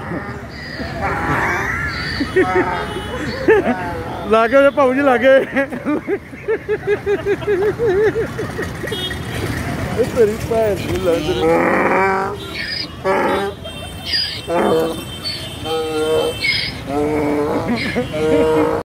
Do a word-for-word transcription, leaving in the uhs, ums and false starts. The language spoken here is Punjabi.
लागे ਉਹਦੇ ਭਾਊ ਜੀ ਲਾਗੇ ਇਹ ਤੇਰੀ ਭੈਣ ਦੀ ਲੰਡਰੀ